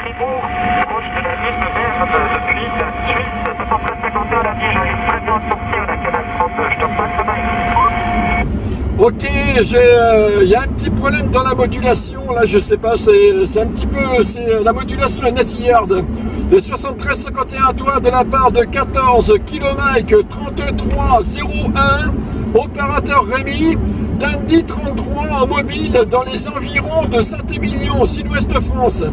Fribourg, proche de la ligne verte de Puig, Suisse, 7351 la Tige, une très bonne sortie à la canal 30, je te repasse, bye. Ok, il y a un petit problème dans la modulation, là je sais pas, c'est un petit peu, la modulation est nasillarde. Le 7351 toi de la part de 14 km 3301, opérateur Rémi, Dundee 33 en mobile dans les environs de Saint-Émilion, sud-ouest France.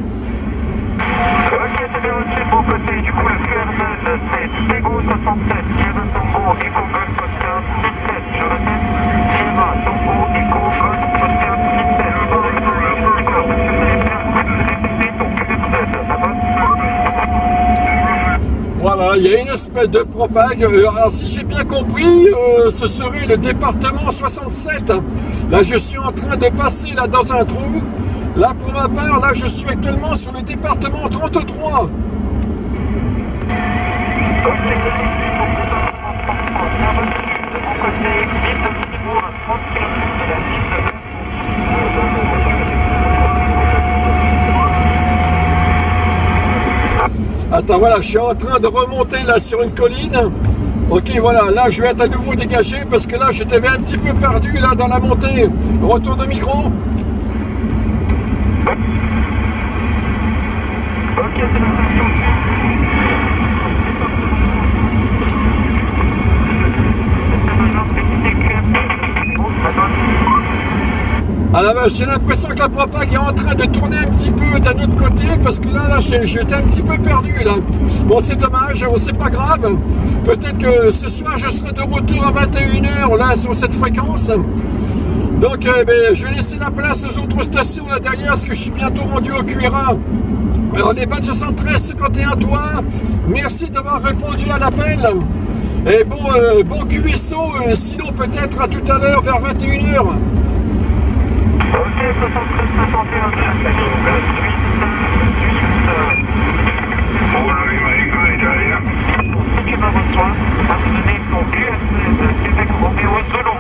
Ok, c'est bien reçu de mon côté, du coup le QRZ c'est Tego 67, Sierra Tango, Eco Golf Oscar 17, je répète, Sierra Tango, Eco Golf Oscar 17, d'accord, monsieur, vous allez bien répéter ton QRZ, ça va? Voilà, il y a une espèce de propague, alors si j'ai bien compris, ce serait le département 67, là je suis en train de passer là dans un trou. Là, pour ma part, là, je suis actuellement sur le département 33. Attends, voilà, je suis en train de remonter là sur une colline. Ok, voilà, là, je vais être à nouveau dégagé parce que là, je t'avais un petit peu perdu là dans la montée. Retour de micro. Ok, c'est bon. Alors j'ai l'impression que la propague est en train de tourner un petit peu d'un autre côté parce que là j'étais un petit peu perdu là. Bon, c'est dommage, c'est pas grave. Peut-être que ce soir je serai de retour à 21 h là sur cette fréquence. Donc je vais laisser la place aux autres stations là derrière parce que je suis bientôt rendu au QRA. Alors les badges 73 51 toi, merci d'avoir répondu à l'appel. Et bon QSO, sinon peut-être à tout à l'heure vers 21 h. Ok, 73 51 de la Suisse, si tu me reçois, va me donner ton QRZ Québec Roméo Solo.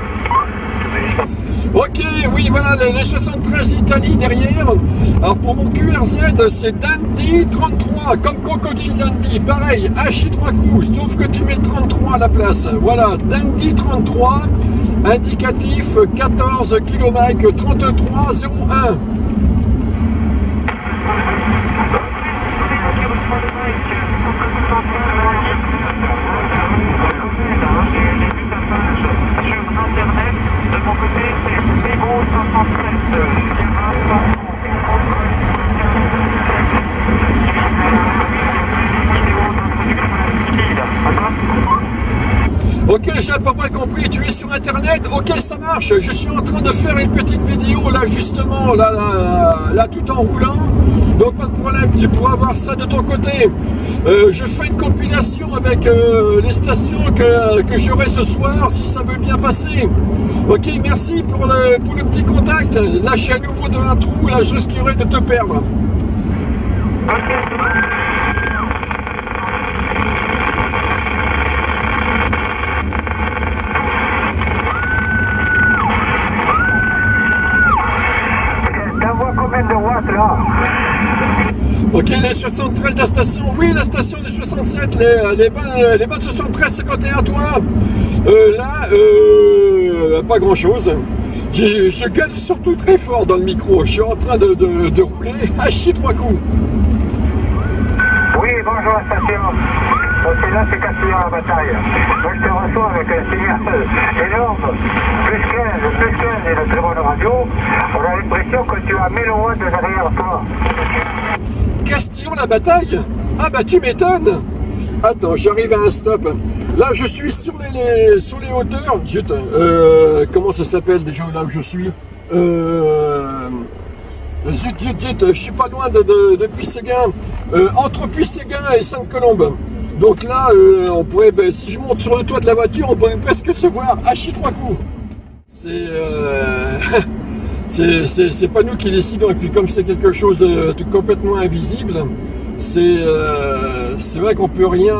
Ok, oui, voilà, les 73 Italie derrière. Alors pour mon QRZ, c'est Dundee 33, comme Crocodile Dundee, pareil, H 3 coups, sauf que tu mets 33 à la place. Voilà, Dundee 33, indicatif 14 km 3301. Ok, j'ai à peu près compris, tu es sur internet, ok ça marche, je suis en train de faire une petite vidéo là justement, là tout en roulant, donc pas de problème, tu pourras voir ça de ton côté. Je fais une compilation avec les stations que j'aurai ce soir, si ça veut bien passer. Ok, merci pour le petit contact, là je suis à nouveau dans un trou, là je risquerais de te perdre. Ok, les 73 de la station, oui, la station du 67, les bonnes 73, 51 toi. Pas grand chose. Je gueule surtout très fort dans le micro. Je suis en train de rouler à chier 3 coups. Oui, bonjour la station. Ok, là c'est Castillan à la bataille. Moi je te reçois avec un signal énorme. Plus 15 et le très bonne radio. On a l'impression que tu as 1000 watts derrière toi. Castillon la bataille? Ah bah tu m'étonnes. Attends, j'arrive à un stop. Là je suis sur les hauteurs. Zut, comment ça s'appelle déjà là où je suis? Zut, je suis pas loin de Puisséguin. Entre Puisséguin et Sainte-Colombe. Donc là, on pourrait, si je monte sur le toit de la voiture, on pourrait presque se voir à chier 3 coups. C'est pas nous qui décidons, et puis comme c'est quelque chose de complètement invisible, c'est vrai qu'on peut rien.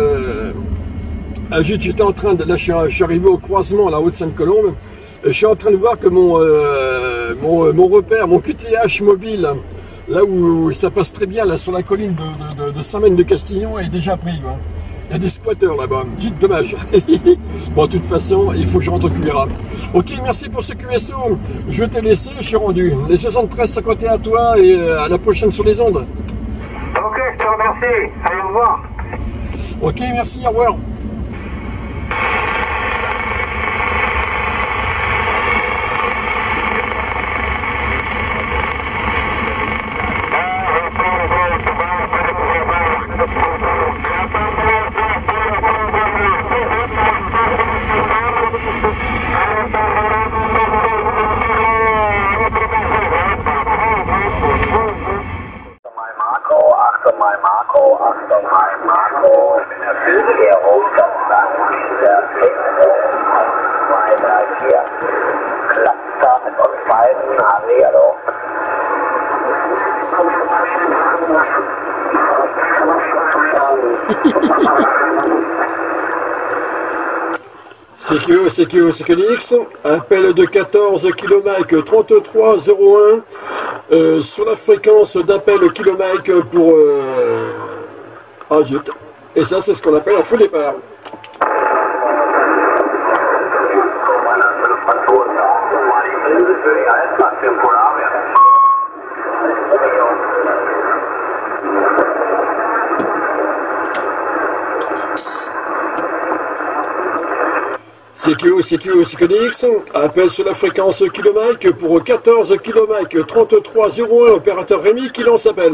J'étais en train de, là je suis arrivé au croisement là haut de Sainte-Colombe, je suis en train de voir que mon repère, mon QTH mobile là où ça passe très bien, là sur la colline de Saint-Maine-de-Castignon, est déjà pris. Hein. Il y a des squatteurs là-bas, dites dommage. Bon, de toute façon, il faut que je rentre au QRA. Ok, merci pour ce QSO. Je vais te laisser, je suis rendu. Les 73 51 à toi et à la prochaine sur les ondes. Ok, je te remercie. Allez, au revoir. Ok, merci, au revoir. Achtung, mein Marco, in der Flügelkehrung, dann der 1, 2, 3, 4. Klappt mit uns beiden, Hallihallo. CQX, appel de 14 km 3301 sur la fréquence d'appel kilomètre pour ah zut. Et ça c'est ce qu'on appelle un faux départ. CQX, appel sur la fréquence kilomètre pour 14 km 3301, opérateur Rémi qui lance appel.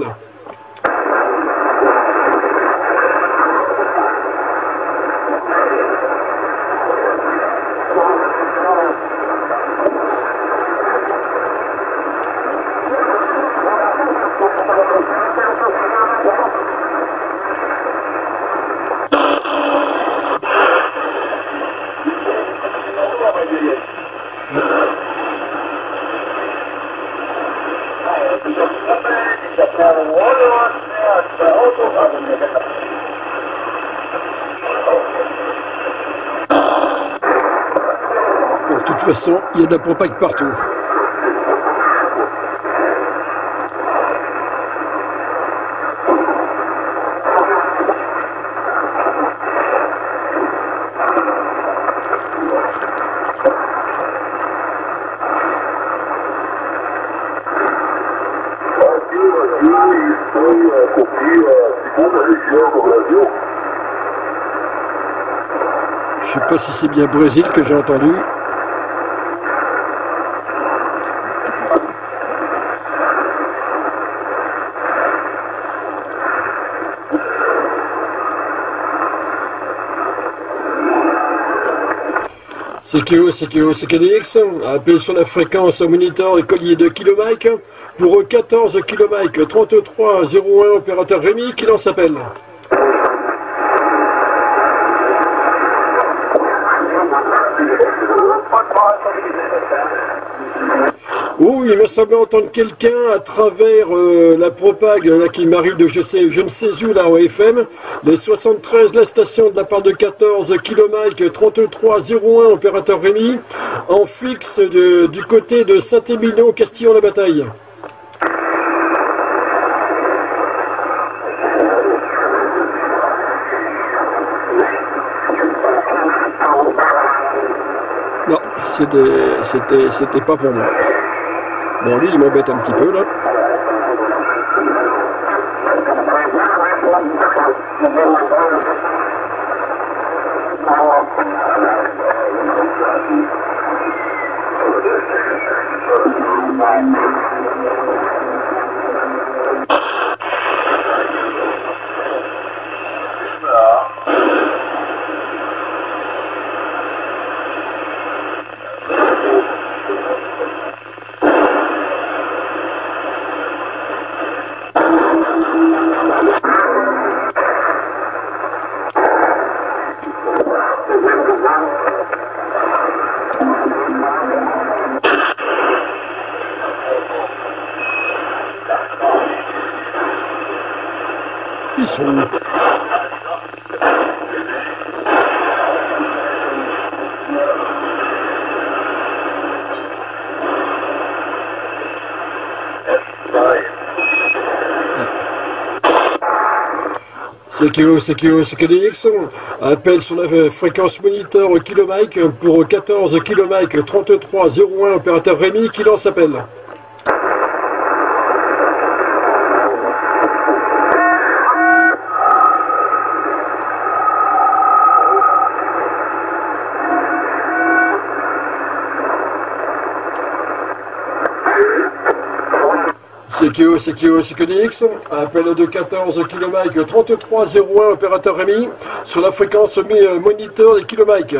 Bon, de toute façon, il y a de la propague partout. Je sais pas si c'est bien Brésil que j'ai entendu. CQX, appel sur la fréquence monitor et collier de kilomètre pour 14 km 3301, opérateur Rémi qui lance appel. Oh, il me semble entendre quelqu'un à travers la propague là, qui m'arrive de je ne sais où là en FM. Les 73, la station de la part de 14 km 3301, opérateur Rémi, en fixe du côté de Saint-Émilion, Castillon-la-Bataille. Non, c'était pas pour moi. Bon, lui, il m'embête un petit peu, là. Ils sont où? c'est KDX. Appel sur la fréquence moniteur au kilomike pour 14 kilomike 3301, opérateur Rémi qui lance appel. C'est KDX, appel de 14 km 3301, opérateur Rémi, sur la fréquence moniteur des kilomike.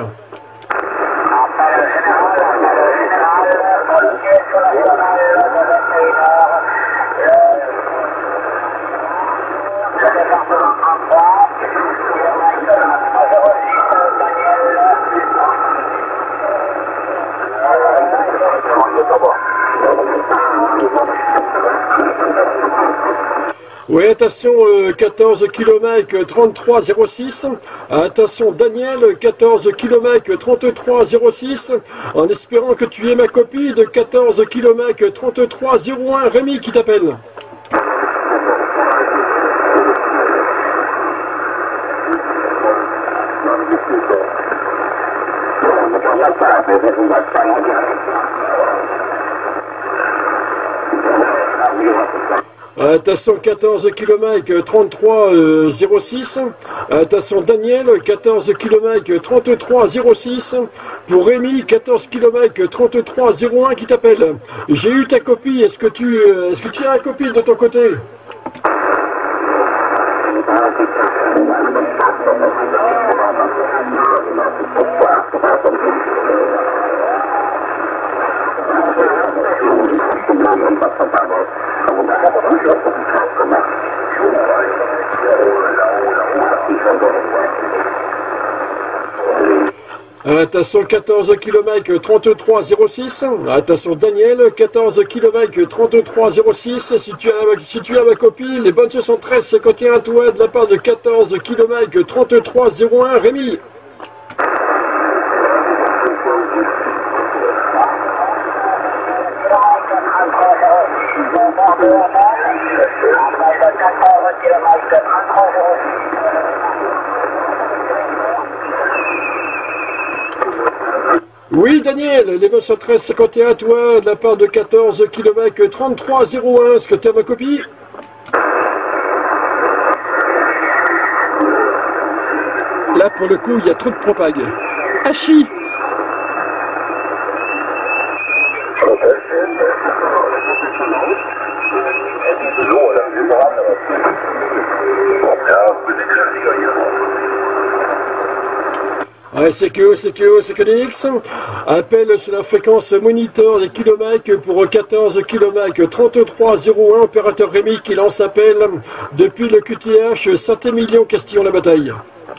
Oui, attention, 14 km 3306. Attention, Daniel, 14 km 3306. En espérant que tu aies ma copie de 14 km 3301. Rémi qui t'appelle. Attention 14 km 3306. Attention Daniel 14 km 3306. Pour Rémi 14 km 3301 qui t'appelle. J'ai eu ta copie. Est-ce que tu as la copie de ton côté? Attention 14 km 3306. Attention Daniel 14 km 3306. Si tu as ma copie, les bonnes 73 51 à toi de la part de 14 km 3301 Rémi. Oui Daniel, les 913 51 à toi de la part de 14 km 3301. Est-ce que tu as ma copie? Là pour le coup il y a trop de propague. Hachi. Ouais, c'est KDX. Appel sur la fréquence moniteur des kilomètres pour 14 km 3301, opérateur Rémi qui lance appel depuis le QTH Saint-Émilion Castillon-la-Bataille.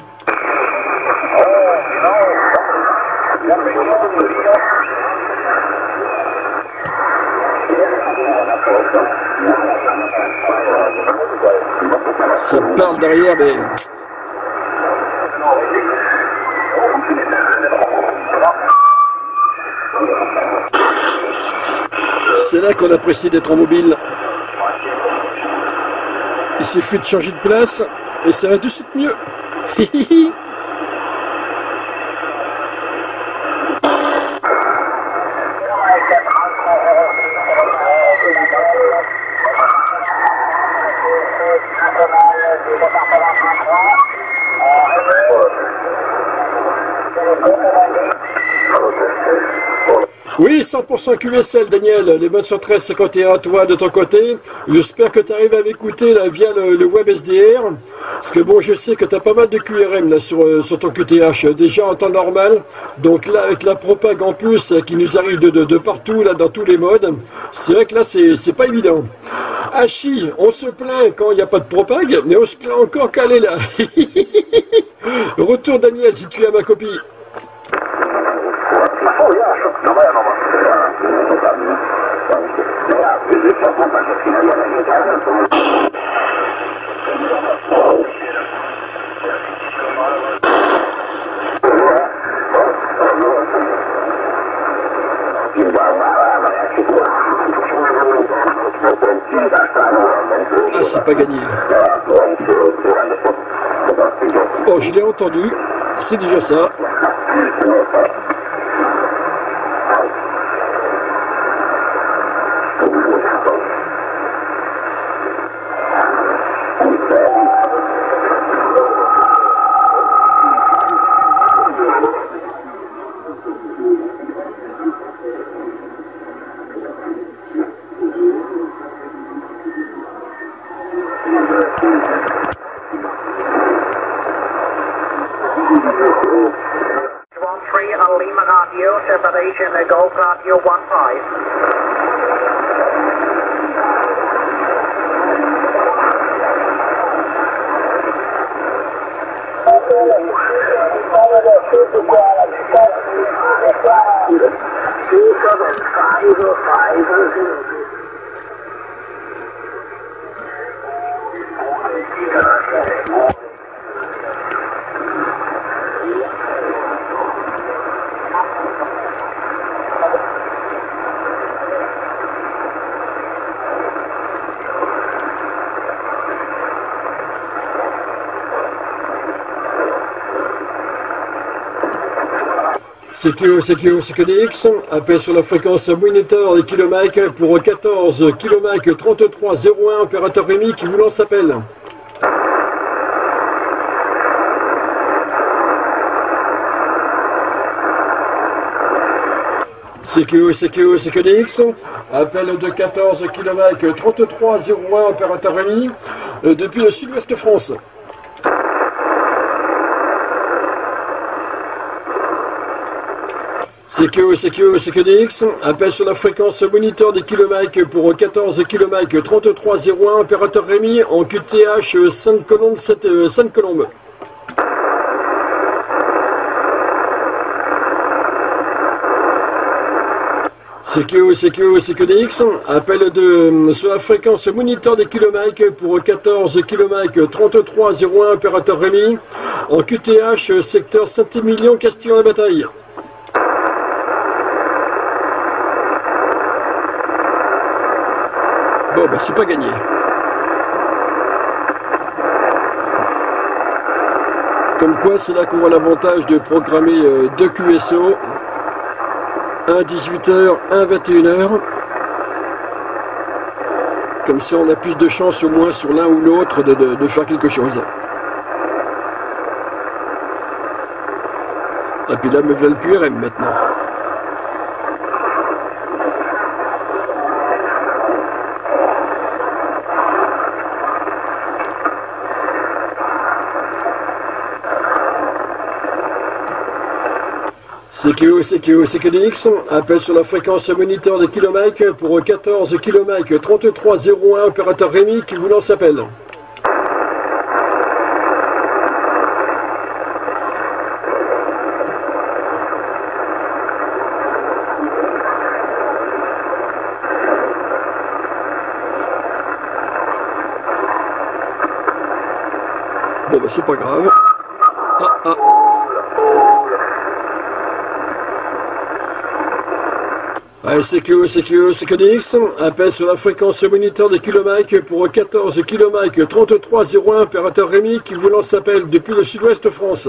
Ça parle derrière, mais... C'est là qu'on apprécie d'être en mobile. Il suffit de changer de place et ça va tout de suite mieux. Oui, 100% QSL, Daniel. Les bonnes sur 1351, toi, de ton côté. J'espère que tu arrives à m'écouter là, via le web SDR. Parce que bon, je sais que tu as pas mal de QRM là, sur ton QTH, déjà en temps normal. Donc là, avec la propague en plus qui nous arrive de partout, là, dans tous les modes, c'est vrai que là, c'est pas évident. Hachi, on se plaint quand il n'y a pas de propague, mais on se plaint encore qu'elle est là. Retour, Daniel, si tu as ma copie. Ah, c'est pas gagné. Oh, je l'ai entendu, c'est déjà ça. Lima Radio, separation Golf Radio 15. CQDX, appel sur la fréquence monitor des kilomètres pour 14 km 3301, opérateur Rémi qui vous lance appel. CQDX, appel de 14 km 3301, opérateur Rémi, depuis le sud-ouest France. CQDX, appel sur la fréquence moniteur des kilomètres pour 14 km 3301, opérateur Rémi en QTH Sainte-Colombe. CQDX, appel sur la fréquence moniteur des kilomètres pour 14 km 3301, opérateur Rémi en QTH secteur Saint-Émilion, Castillon-la-Bataille. Bon, bah c'est pas gagné. Comme quoi, c'est là qu'on voit l'avantage de programmer deux QSO, un 18h, un 21h. Comme ça, on a plus de chance au moins sur l'un ou l'autre de faire quelque chose. Et puis là, me voilà le QRM maintenant. CQDX, appel sur la fréquence moniteur des kilomètres pour 14 km 3301, opérateur Rémi qui vous lance appel. Bon bah c'est pas grave. CQDX, appel sur la fréquence moniteur des kilomètres pour 14 km 3301, opérateur Rémi qui vous lance appel depuis le sud-ouest France.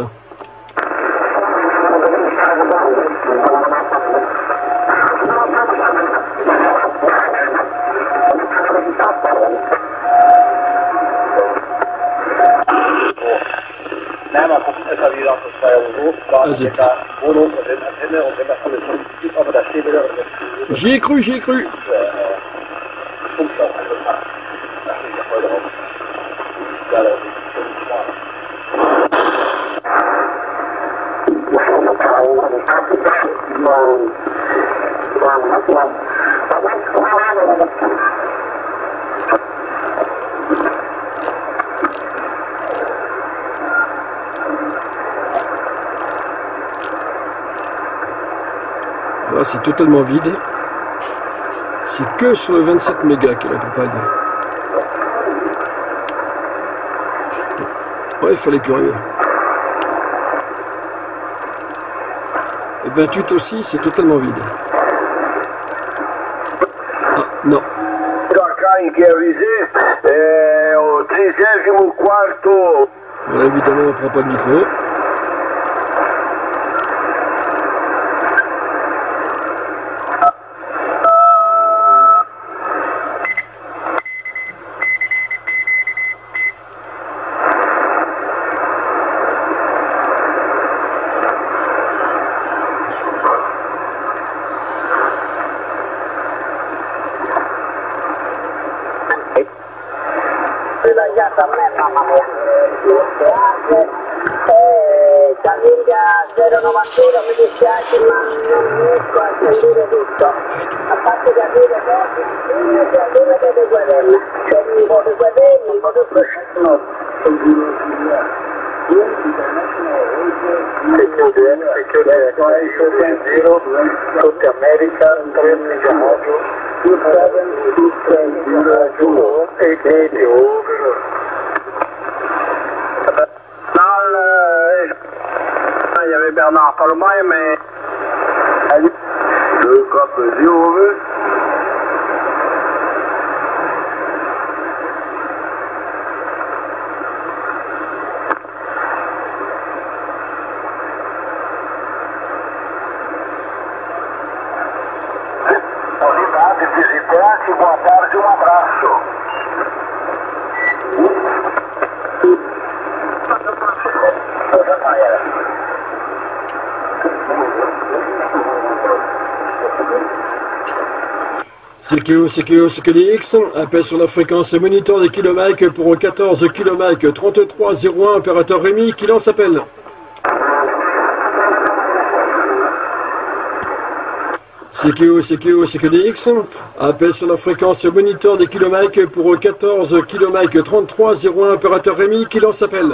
J'y ai cru. Là, c'est totalement vide. C'est que sur le 27 mégas qu'elle a propague. Ouais, il fallait curieux. Et 28 aussi, c'est totalement vide. Ah, non. Che avvisi, 34 Voilà, évidemment, on ne prend pas de micro. Famiglia 091, mi dispiace ma non riesco a sentire tutto, a parte capire che arriva delle guerrelle, c'è un po' di guerrelle, un po' di prosciutto. Tutti America, 3 Nicaragua, 27 il y avait Bernard Palomay, mais... 2 Cap 0 Unidade visitante, boa tarde, abraço. CQDX, appel sur la fréquence moniteur des kilomètres pour 14 km 3301, opérateur Rémi, qui lance appel. CQDX, appel sur la fréquence moniteur des kilomètres pour 14 km 3301, opérateur Rémi, qui lance appel.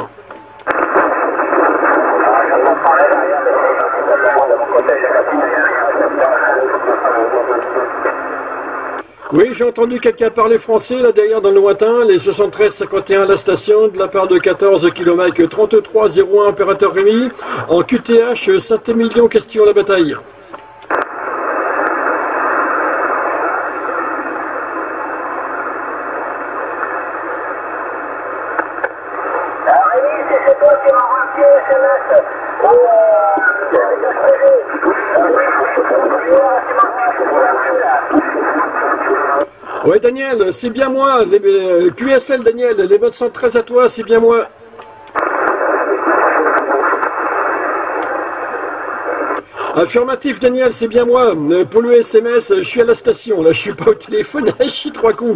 Oui, j'ai entendu quelqu'un parler français là derrière dans le lointain, les 73-51 la station, de la part de 14 km 3301, opérateur Rémi, en QTH Saint-Émilion, Castillon-la-Bataille. Rémi, c'est toi qui m'as rempli SMS. Ouais Daniel, c'est bien moi, QSL Daniel, les modes 113 à toi, c'est bien moi. Affirmatif Daniel, c'est bien moi. Pour le SMS, je suis à la station, là je suis pas au téléphone, je suis 3 coups.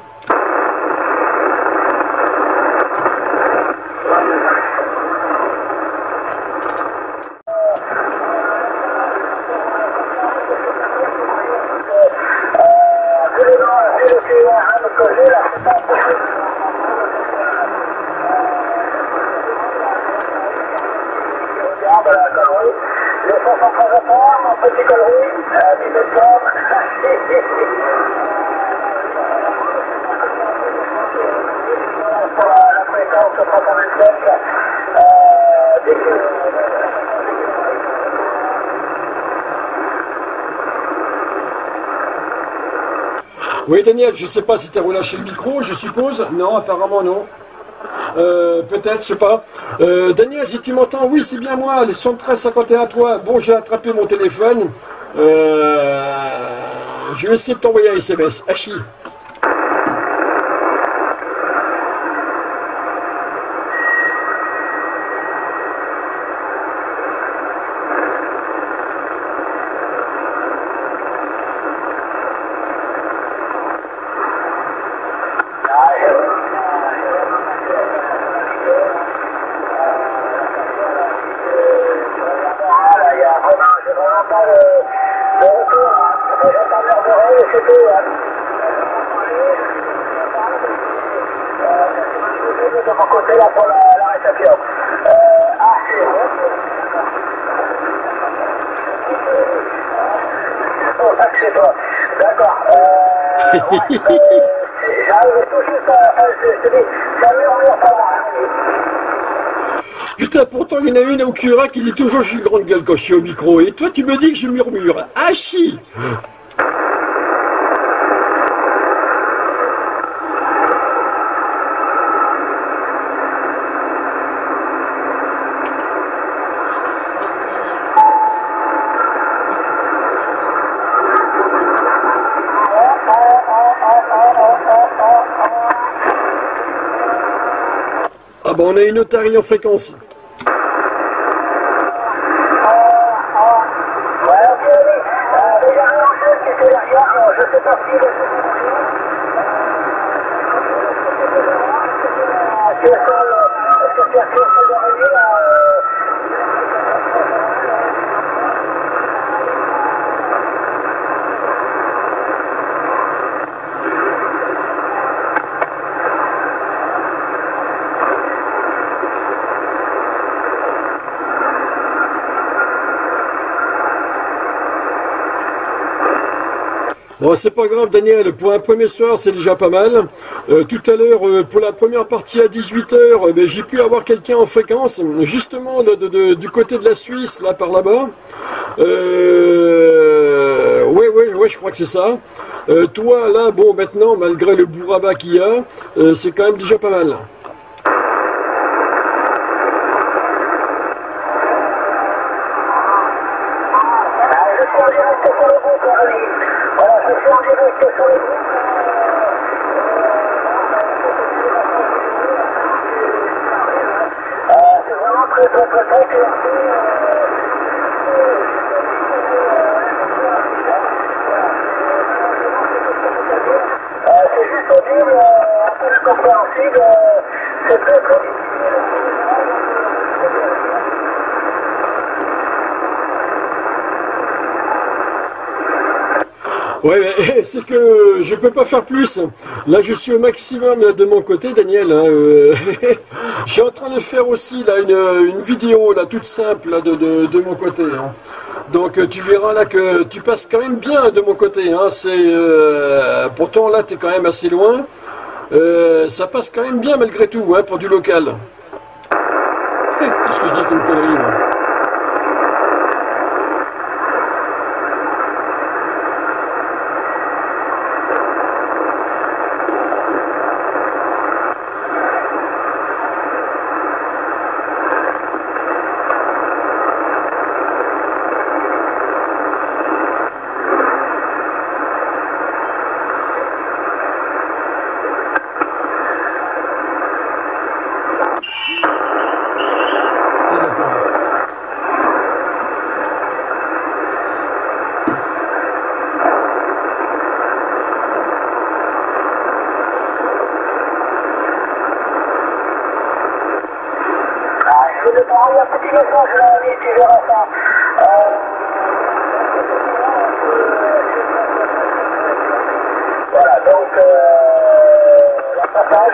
Oui Daniel, je sais pas si tu as relâché le micro, je suppose. Non, apparemment non. Peut-être, je sais pas. Daniel, si tu m'entends, oui, c'est bien moi, les 73-51 à toi. Bon, j'ai attrapé mon téléphone. Je vais essayer de t'envoyer un SMS. Hachi. De mon côté là pour la réception. C'est toi. D'accord. J'arrive tout juste à je te dis, ça murmure pas mal. Putain, pourtant il y en a une au Cura qui dit toujours je suis grande gueule quand je suis au micro. Et toi tu me dis que je murmure. Hachi. Ah bon, on a une otarie en fréquence. Ouais, ok, oui. Il y a un enjeu qui était derrière, je sais pas si... Est-ce que c'est de revenir Bon, c'est pas grave, Daniel, pour un premier soir, c'est déjà pas mal. Tout à l'heure, pour la première partie à 18h, j'ai pu avoir quelqu'un en fréquence, justement du côté de la Suisse, là, par là-bas. Ouais, je crois que c'est ça. Toi, là, bon, maintenant, malgré le bourrabat qu'il y a, c'est quand même déjà pas mal. c'est vraiment très clair. C'est juste audible, un peu incompréhensible, c'est très très Ouais, mais c'est que je peux pas faire plus. Là, je suis au maximum là, de mon côté, Daniel. Hein, je suis en train de faire aussi là une vidéo là toute simple là, de mon côté. Hein. Donc tu verras là que tu passes quand même bien de mon côté. Hein. Pourtant là, tu es quand même assez loin. Ça passe quand même bien malgré tout hein, pour du local. Qu'est-ce que je dis comme connerie moi? Il y a un petit message là, tu verras ça. Voilà, donc le passage.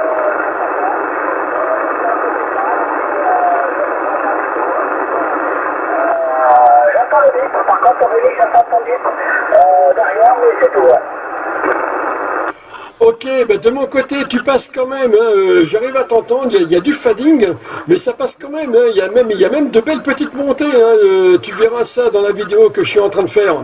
J'entends le bip, par contre, Aurélie, j'entends ton bip derrière, mais c'est tout. Ouais. Ok, ben de mon côté, tu passes quand même, hein, j'arrive à t'entendre, il y a du fading, mais ça passe quand même, hein, il y a même de belles petites montées, hein, tu verras ça dans la vidéo que je suis en train de faire.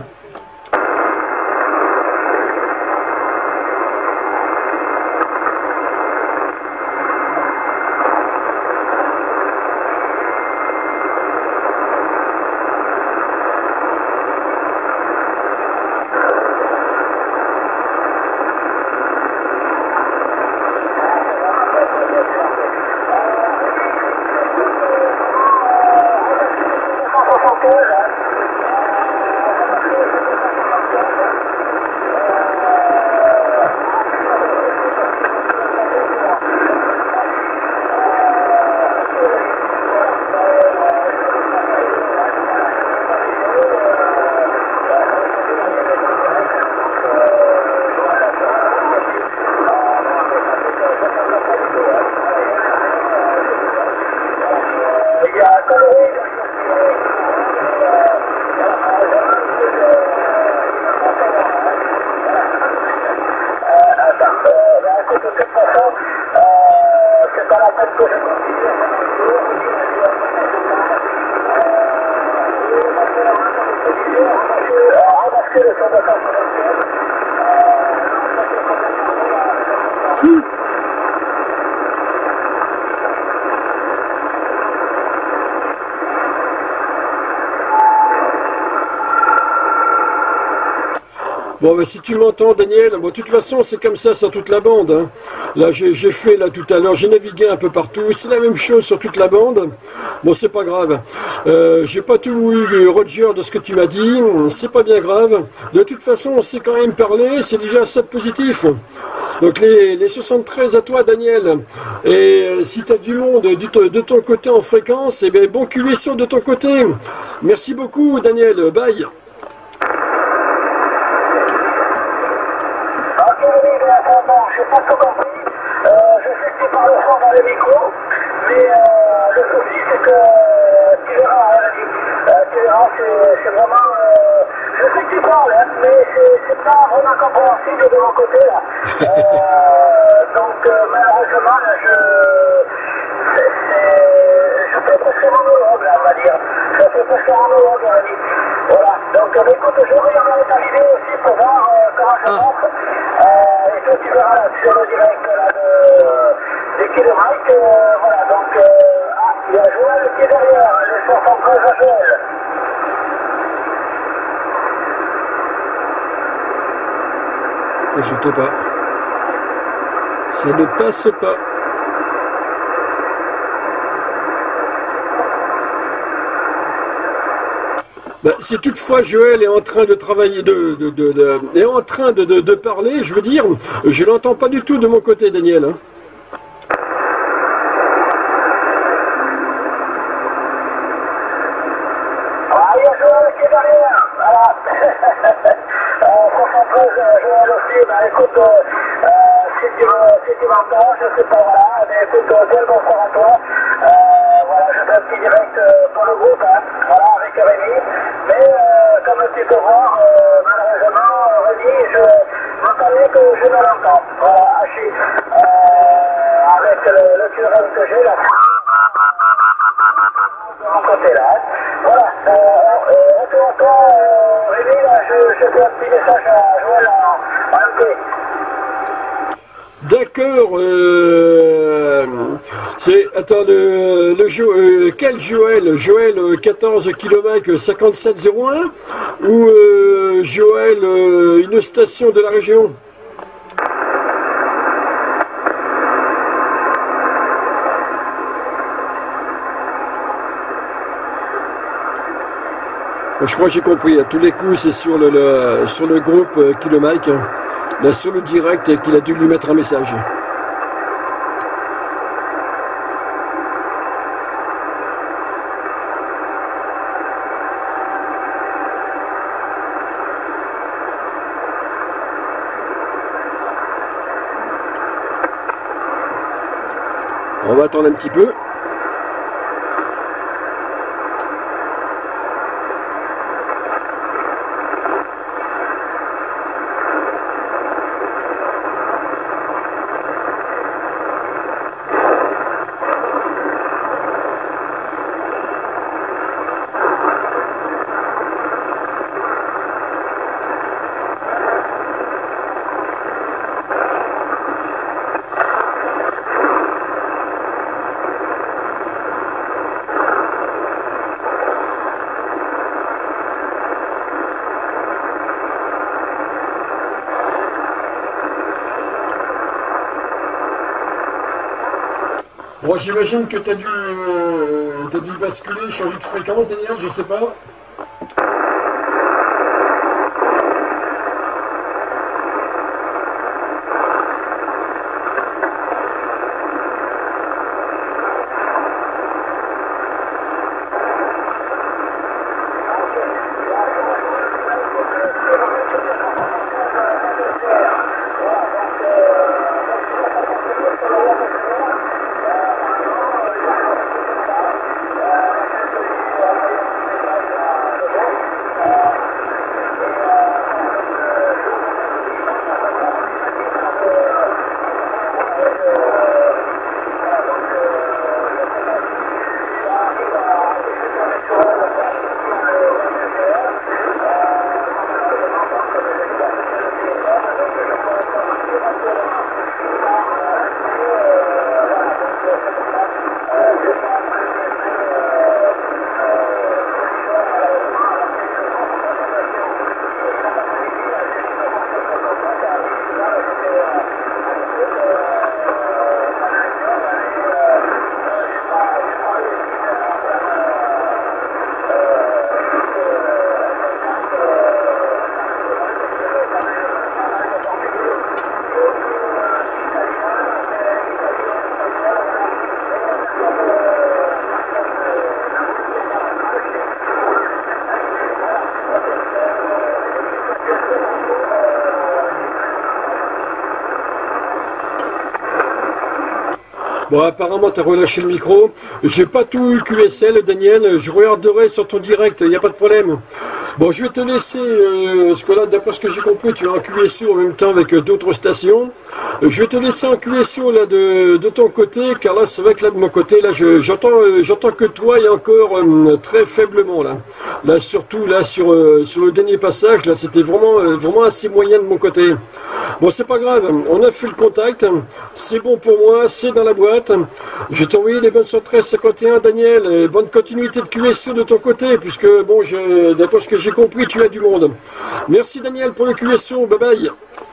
Bon, bah, si tu m'entends, Daniel, bon, de toute façon, c'est comme ça sur toute la bande. Hein. Là, j'ai fait là tout à l'heure, j'ai navigué un peu partout. C'est la même chose sur toute la bande. Bon, c'est pas grave. J'ai pas tout eu, Roger, de ce que tu m'as dit. C'est pas bien grave. De toute façon, on s'est quand même parlé. C'est déjà ça de positif. Donc les 73 à toi, Daniel. Et si tu as du monde de ton côté en fréquence, eh bien bon culaisson de ton côté. Merci beaucoup, Daniel. Bye. Bon, je n'ai pas tout compris. Je sais que tu parles fort dans le micro, mais le souci c'est que tu verras, tu verras, c'est vraiment. Je sais que tu parles, hein, mais c'est pas vraiment compréhensible de mon côté là. Donc malheureusement, là, je fais presque un monologue là, on va dire. Je fais presque un monologue, on va dire. Voilà. Donc écoute, je regarderai ta vidéo aussi pour voir comment ça montre. Et toi, tu verras là, sur le direct là, de Kilomike. Voilà, donc, il y a Joël qui est derrière, le 73 à Joël. Je ne pas. Ça ne passe pas. Ben, si toutefois Joël est en train de travailler, est en train de parler, je veux dire, je l'entends pas du tout de mon côté, Daniel. Hein. Ah, il y a Joël qui est derrière, voilà. 73, Joël aussi, ben écoute, si tu m'entends, je sais pas, voilà, mais écoute, quel bonsoir à toi. Voilà, je fais un petit direct pour le groupe, hein, voilà, avec Rémi. Mais comme tu peux voir, malheureusement, Rémi, j'entendais que je ne l'entends. Voilà, Hachi, avec le curel que j'ai là. De mon côté là. Hein. Voilà, retour à toi, Rémi, là, je fais un petit message à Joël en MP. D'accord, attends, quel Joël? Joël 14 km 5701 ou Joël une station de la région? Je crois que j'ai compris, à tous les coups c'est sur le groupe Kilomike. Là, sur le direct qu'il a dû lui mettre un message. On va attendre un petit peu. Bon, j'imagine que tu as dû basculer, changer de fréquence, Daniel, je sais pas. Bon, apparemment, tu as relâché le micro. J'ai pas tout le QSL, Daniel. Je regarderai sur ton direct, il n'y a pas de problème. Bon, je vais te laisser, parce que là, d'après ce que j'ai compris, tu as un QSO en même temps avec d'autres stations. Je vais te laisser un QSO là de ton côté, car là, c'est vrai que là, de mon côté, là, j'entends que toi et encore très faiblement, là. Là, surtout, là, sur le dernier passage, là, c'était vraiment assez moyen de mon côté. Bon, c'est pas grave, on a fait le contact, c'est bon pour moi, c'est dans la boîte. Je vais t'envoyer des bonnes 1351, Daniel, et bonne continuité de QSO de ton côté, puisque, bon, d'après ce que j'ai compris, tu as du monde. Merci, Daniel, pour le QSO, bye bye.